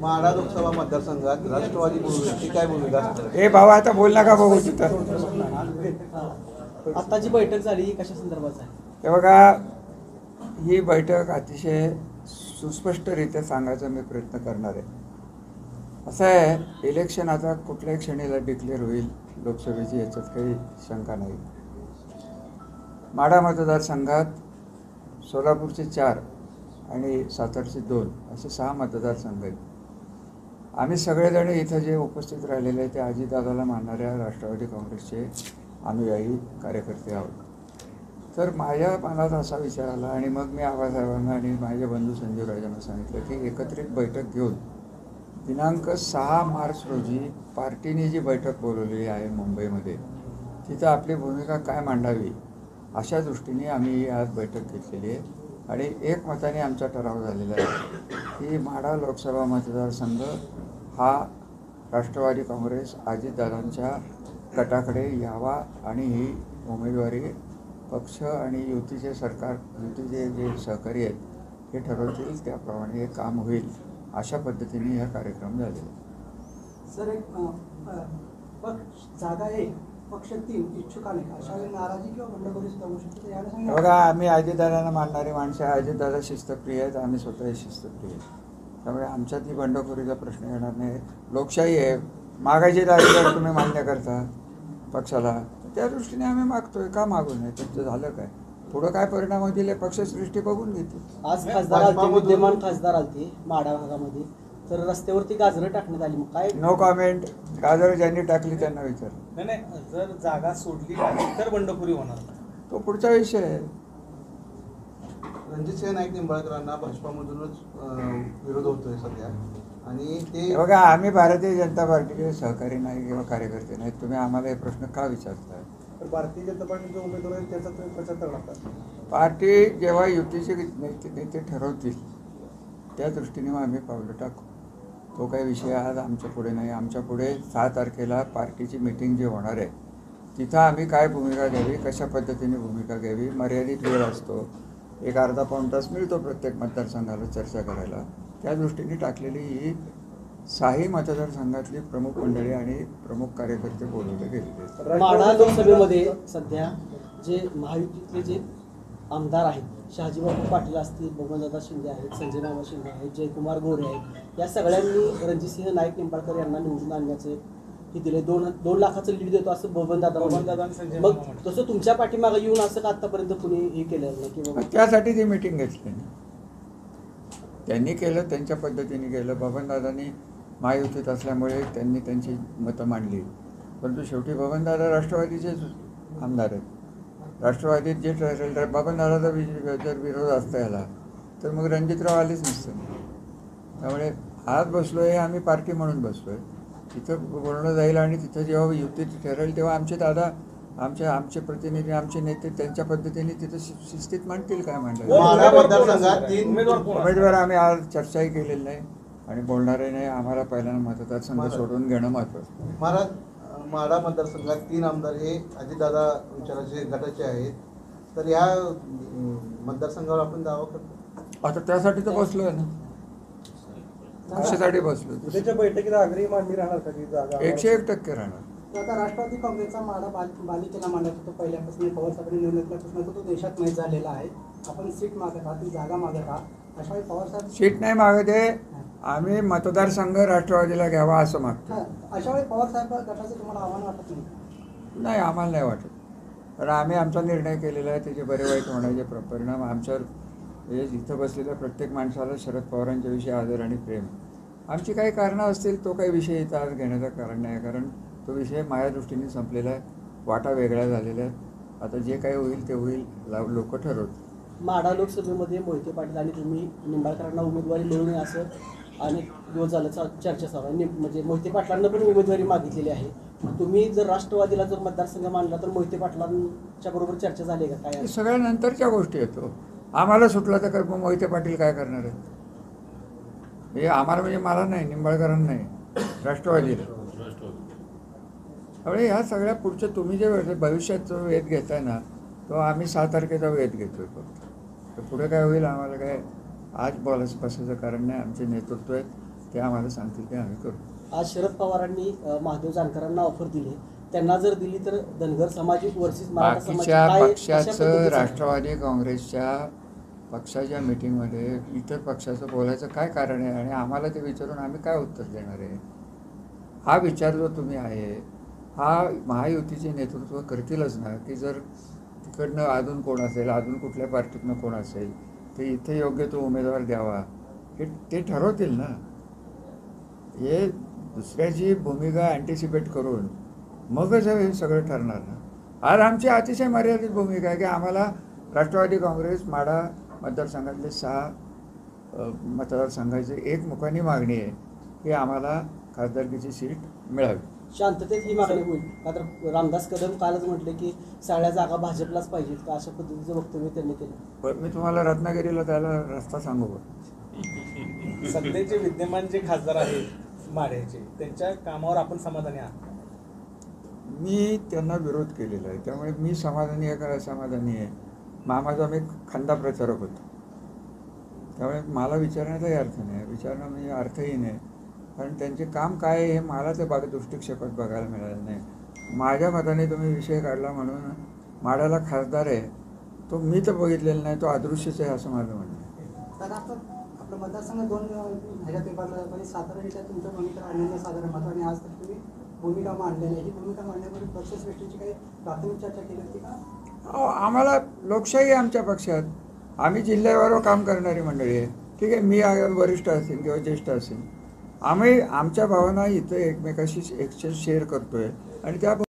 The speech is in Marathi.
माढा लोकसभा मतदारसंघात राष्ट्रवादी ती काय भूमिका असणार? हे भावा आता बोल नका बघू तिथं. आत्ताची बैठक झाली ही कशा संदर्भात आहे? हे बघा, ही बैठक अतिशय सुस्पष्टरित्या सांगायचा मी प्रयत्न करणार आहे. असं आहे, इलेक्शन आता कुठल्याही क्षणीला डिक्लेअर होईल लोकसभेची, याच्यात काही शंका नाही. माढा मतदारसंघात सोलापूरचे 4 आणि सातारचे 2 असे 6 मतदारसंघ आहेत. आम्ही सगळेजण इथं जे उपस्थित राहिलेले आहेत ते अजितदादाला मानणाऱ्या राष्ट्रवादी काँग्रेसचे अनुयायी कार्यकर्ते आहोत. तर माझ्या मनात असा विचार आला आणि मग मी आबासाहेबांना आणि माझे बंधू संजीव राजांना सांगितलं की एकत्रित बैठक घेऊन दिनांक 6 मार्च रोजी पार्टीने जी बैठक बोलवलेली आहे मुंबईमध्ये, तिथं आपली भूमिका काय मांडावी अशा दृष्टीने आम्ही आज बैठक घेतलेली आहे. आणि एकमताने आमचा ठराव झालेला आहे की माढा लोकसभा मतदारसंघ हा राष्ट्रवादी काँग्रेस अजितदादांच्या गटाकडे यावा आणि ही उमेदवारी पक्ष आणि युतीचे सरकार, युतीचे जे सहकारी आहेत हे ठरवतील, त्याप्रमाणे हे काम होईल. अशा पद्धतीने हा कार्यक्रम झालेला. सर, एक जागा एक पक्ष 3 इच्छुकाने अशा वेळी नाराजी किंवा बंडखोरी सुद्धा होऊ शकते, याला सांगा. बघा, आम्ही अजितदादांना मानणारी माणसं, अजितदादा शिस्तप्रिय आहेत, आम्ही स्वतःही शिस्तप्रिय आहेत. त्यामुळे आमच्यात ही बंडखोरीचा प्रश्न येणार नाही. लोकशाही आहे, मागायचे अधिकार तुम्ही मान्य करता पक्षाला, त्या दृष्टीने आम्ही मागतोय. का मागू नये? तुमचं झालं काय? पुढं काय परिणाम होतील पक्षसृष्टी बघून घेतील. आज खासदार आलते, विद्यमान खासदार आलते माढा भागामध्ये, तर रस्त्यावरती गाजरं टाकण्यात आली. मग काय? No comment. गाजर ज्यांनी टाकली त्यांना विचार. नाही, जर जागा सोडली नाही तर बंडखोरी होणार, तो पुढचा विषय आहे. रणजितसिंह नाईक निंबाळकरांना भाजपामधूनच विरोध होतोय सध्या, आणि ते बघा, आम्ही भारतीय जनता पार्टीचे सहकारी नाही किंवा कार्यकर्ते नाहीत. तुम्ही आम्हाला हे प्रश्न का विचारताय? भारतीय जनता पार्टीचे उमेदवार आहेत त्याचा तुम्ही प्रचार करणार. पार्टी जेव्हा युतीचे नेते ठरवतील त्या दृष्टीने मग आम्ही पावलं टाकू. तो काही विषय आज आमच्या पुढे नाही. आमच्या पुढे 6 तारखेला पार्टीची मीटिंग जी होणार आहे तिथं आम्ही काय भूमिका घ्यावी, कशा पद्धतीने भूमिका घ्यावी, मर्यादित वेळ असतो, एक अर्धा पाऊण तास मिळतो प्रत्येक मतदारसंघाला चर्चा करायला. त्या दृष्टीने टाकलेली ही 6 मतदारसंघातली प्रमुख मंडळी आणि प्रमुख कार्यकर्ते बोलवले गेलेले. माढा लोकसभेमध्ये सध्या जे महायुतीतले जे आमदार आहेत, शहाजीबाबू पाटील असतील, बबनदादा शिंदे आहेत, संजय मामा शिंदे आहेत, जयकुमार गोरे आहेत, या सगळ्यांनी रणजितसिंह नाईक निंबाळकर यांना निवडून आणण्याचे हे दिले. 2 लाखाचं लीड देतो असं बबनदादा. मग तसं तुमच्या पाठीमागे येऊन असं का आतापर्यंत कुणी हे केलं नाही? की बाबा त्यासाठी ती मीटिंग घेतली ना, त्यांनी केलं, त्यांच्या पद्धतीने केलं. बबनदादांनी महायुतीत असल्यामुळे त्यांनी त्यांची मतं मांडली, परंतु शेवटी बबनदादा राष्ट्रवादीचेच आमदार आहेत. राष्ट्रवादीत जे ठरेल, तर बबनदादाचा जर विरोध असता याला तर मग रणजितराव आलेच नसतं. त्यामुळे आज बसलो आहे आम्ही पार्टी म्हणून बसलो आहे. तिथं बोलणं जाईल आणि तिथं जेव्हा युती ठरेल तेव्हा आमचे दादा, आमचे प्रतिनिधी, आमचे नेते त्यांच्या पद्धतीने तिथं शिस्तीत मांडतील काय मांडलं. माढा मतदारसंघात 3 उमेदवार आम्ही आज चर्चाही केलेली नाही आणि बोलणारही नाही. आम्हाला पहिल्यांदा मतदारसंघ सोडून घेणं महत्त्वाचं. माढा मतदारसंघात 3 आमदार हे अजितदादा विचाराचे गटाचे आहेत. तर या मतदारसंघावर आपण दावा करतो. आता त्यासाठी तर बसलो आहे ना, कशासाठी बसलो? उद्याच्या बैठकीला आग्रही मांडणी राहणार का ती जागा? 101% राहणार. आता राष्ट्रवादी काँग्रेसचा माढा बालिकेला मांडत होतो पहिल्यापासून, पवारसाहेबांनी निवडून घेतल्यापासून तो देशात माहीत झालेला आहे. आपण सीट मागत आहात, ती जागा मागत आहात. अशा वेळी पवारसाहेब सीट नाही मागत आहे, आम्ही मतदारसंघ राष्ट्रवादीला घ्यावा असं मागतो. अशा वेळी पवारसाहेब गटाचं तुम्हाला आव्हान वाटत नाही? नाही, आम्हाला नाही वाटत. कारण आम्ही आमचा निर्णय केलेला आहे. त्याचे बरे वाईट होण्याचे परिणाम आमच्यावर, हे इथं बसलेल्या प्रत्येक माणसाला शरद पवारांच्या विषयी आदर आणि प्रेम. आमची काही कारणं असतील, तो काही विषय इथं आज घेण्याचं कारण नाही, कारण तो विषय माझ्या दृष्टीने संपलेला आहे. वाटा वेगळ्या झालेल्या आहेत. आता जे काही होईल ते होईल, लोक ठरवतील. माढा लोकसभेमध्ये मोहिते पाटील आणि तुम्ही निंबाळकरांना उमेदवारी मिळू नये असं अनेक दिवस झालं चर्चा चालू आहे. म्हणजे मोहिते पाटलांना पण उमेदवारी मागितलेली आहे. तुम्ही जर राष्ट्रवादीला जर मतदारसंघ मांडला तर मोहिते पाटलांच्या बरोबर चर्चा झाली का काय? सगळ्या नंतरच्या गोष्टी येतो. आम्हाला सुटला तर मोहिते पाटील काय करणार आहेत? हे आम्हाला म्हणजे मला नाही, निंबाळकरांना नाही, राष्ट्रवादीला. त्यामुळे ह्या सगळ्या पुढच्या तुम्ही जे भविष्यात वेध घेताय ना, तो आम्ही 6 तारखेचा वेध घेतोय फक्त. तर पुढे काय होईल आम्हाला काय आज बसायचं कारण नाही. आमचे नेतृत्व आहेत, ते आम्हाला सांगतील ते आम्ही करू. आज शरद पवारांनी महादेव जानकरांना ऑफर दिली, त्यांना जर दिली तर धनगर समाज वर्सेस मराठा समाज बाकीच्या काय- कशा पक्षाचं पद्धतीचं- राष्ट्रवादी काँग्रेसच्या पक्षाच्या मीटिंगमध्ये इतर पक्षाचं बोलायचं काय कारण आहे आणि आम्हाला ते विचारून आम्ही काय उत्तर देणार आहे? हा विचार जो तुम्ही आहे हा महायुतीचे नेतृत्व करतीलच ना, की जर तिकडनं अजून कोण असेल, अजून कुठल्या पार्टीतनं कोण असेल ते इथे योग्य तो उमेदवार द्यावा हे ते ठरवतील ना. हे दुसऱ्याची भूमिका अँटिसिपेट करून मगच हे सगळं ठरणार ना. आज आमची अतिशय मर्यादित भूमिका आहे की आम्हाला राष्ट्रवादी काँग्रेस माढा मतदारसंघातले 6 मतदारसंघाची एक मुखानी मागणी आहे की आम्हाला खासदारकीची सीट मिळावी. शांततेत ही मागणी होईल का? तर रामदास कदम कालच म्हटले की सगळ्या जागा भाजपलाच पाहिजेत का, अशा पद्धतीचं वक्तव्य त्यांनी केलं. पण मी तुम्हाला रत्नागिरीला त्याला रस्ता सांगू का? सध्याचे विद्यमान जे खासदार आहेत माढ्याचे, त्यांच्या कामावर आपण समाधानी आहात? मी त्यांना विरोध केलेला आहे, त्यामुळे मी समाधानी आहे का असमाधानी आहे? मामाचा मी खंदा प्रचारक होतो, त्यामुळे मला विचारण्याचाही अर्थ नाही, विचारणं म्हणजे अर्थहीन आहे. कारण त्यांचे काम काय आहे हे मला ते दृष्टिक्षेपात बघायला मिळालं नाही. माझ्या मताने तुम्ही विषय काढला म्हणून माढ्याला खासदार आहे तो मी तर बघितलेला नाही, तो अदृश्यच आहे असं माझं म्हणणं आहे. तर आपलं मतदारसंघ 2 ह्याच्यात विभागला जातो आणि सातारा तुमच्या भूमिका अनन्यसाधारण महत्त्व आणि आज तर तुम्ही भूमिका मांडलेली आहे. ही भूमिका मांडण्यापूर्वी पक्षश्रेष्ठीची काही प्राथमिक चर्चा केली होती का? आम्हाला लोकशाही आहे आमच्या पक्षात, आम्ही जिल्ह्यावर काम करणारी मंडळी आहे. ठीक आहे, मी वरिष्ठ असेल किंवा ज्येष्ठ असेल, आम्ही आमच्या भावना इथं एकमेकाशी एक्सचेंज शेअर करतोय आणि त्या